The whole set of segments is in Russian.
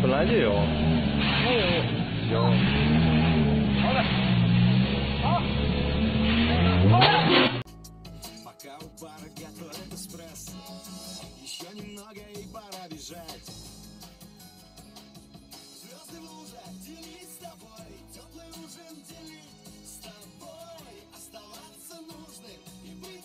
来就有。有。好的。好。 Пока у пара готовит эспрессо, еще немного и пора бежать. Звезды в лужах делить с тобой, теплый ужин делить с тобой, оставаться нужным и быть.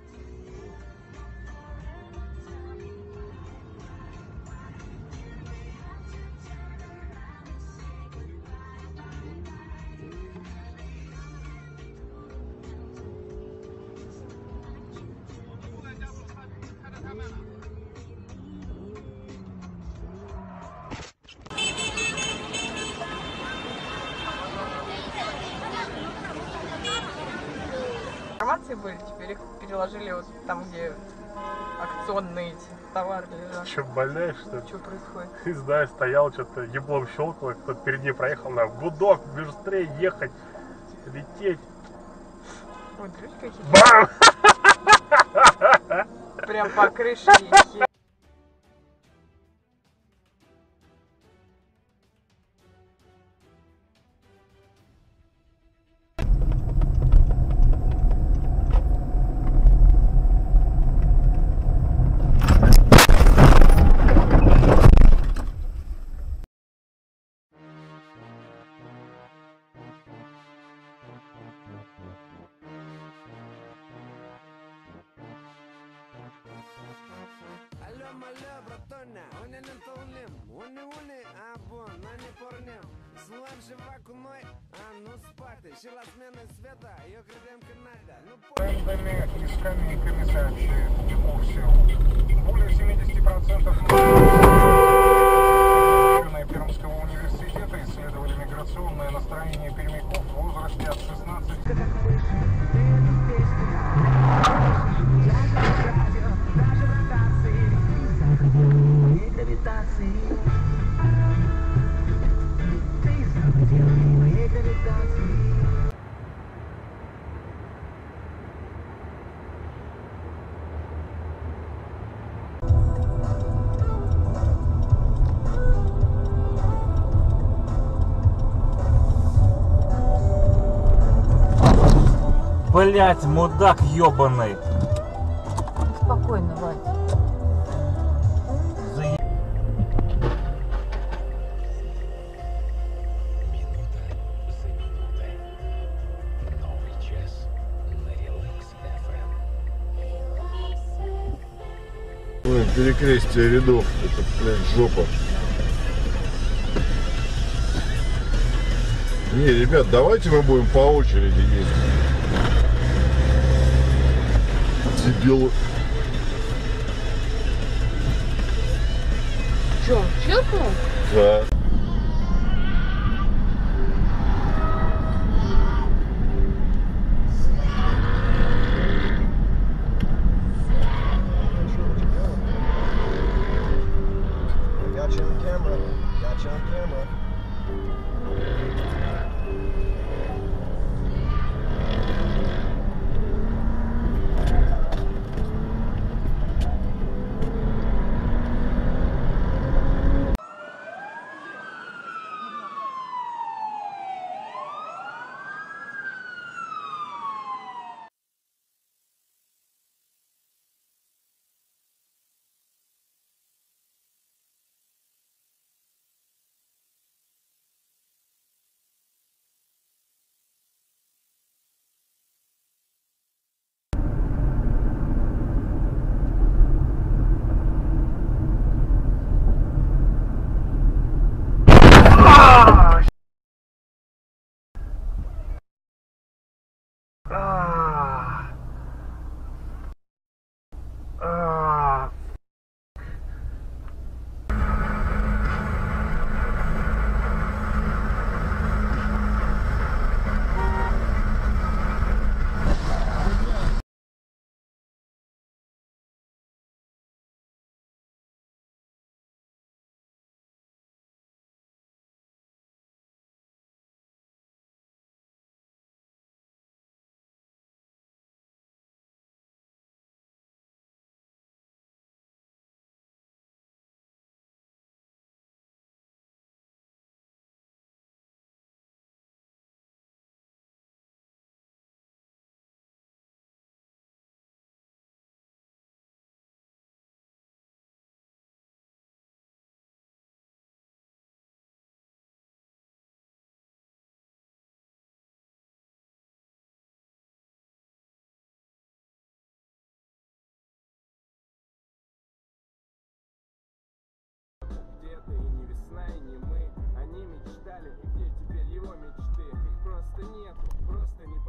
Информации были, теперь их переложили вот там, где акционные эти товары лежат. Че, больная, что ли? Что происходит? Не знаю, стоял, что-то еблом щелкало, кто-то впереди проехал, на гудок, быстрее ехать, лететь. Ой, дрючки какие-то. Бам! Прям по крыше ехи. Алло, братоня, он не толнем, он абон, на не порнем. Слам живакуной, а ну спати, шила смены света, ее крадем Канада. Брендами и скамейками сообщает Тимурсил. Более 70% Пермского университета исследовали миграционное настроение пермяков в возрасте от 16 Блять, мудак ебаный. Спокойно, Вань. Ой, перекрестие рядов, это, блядь, жопа. Не, ребят, давайте мы будем по очереди ездить. Дебилы. Че, чекнул? Да.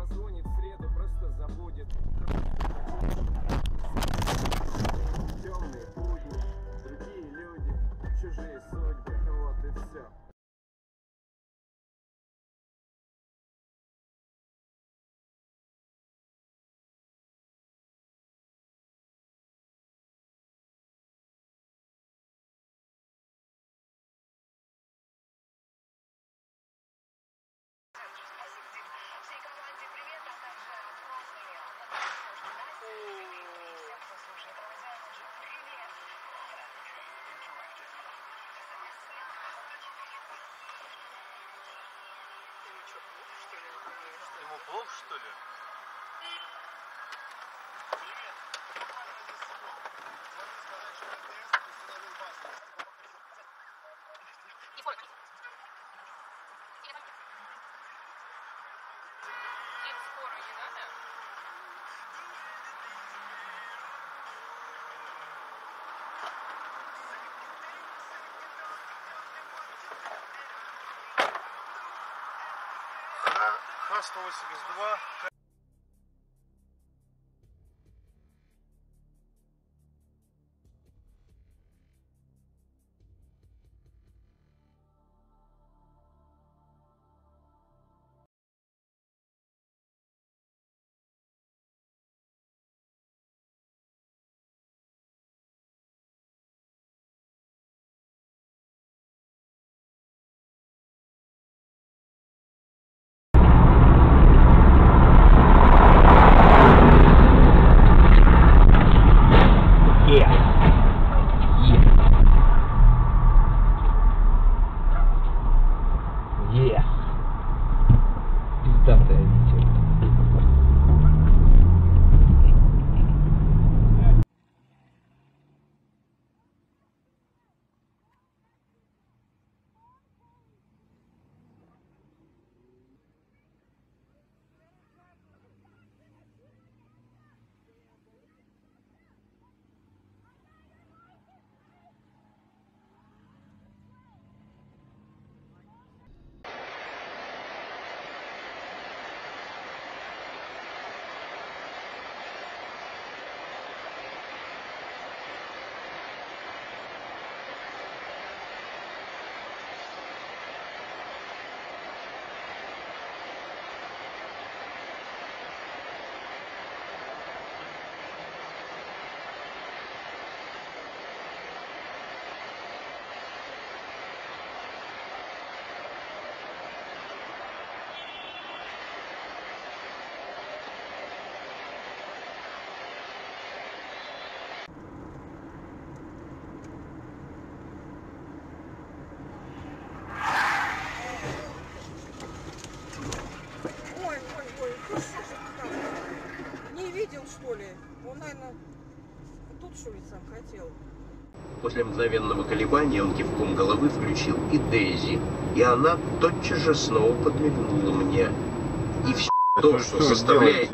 позвонит в среду, просто забудет. Темные будни, другие люди, чужие судьбы, вот и все. Ему плохо, что ли? Х-182. Что ли? Он, наверное, тут что ли сам хотел. После мгновенного колебания он кивком головы включил и Дейзи, и она тотчас же снова подмигнула мне. И все то, что составляет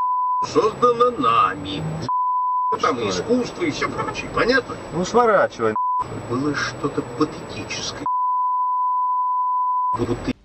создано нами. Там и искусство, и все прочее. Понятно? Ну сворачивай. Было что-то патетическое. Будто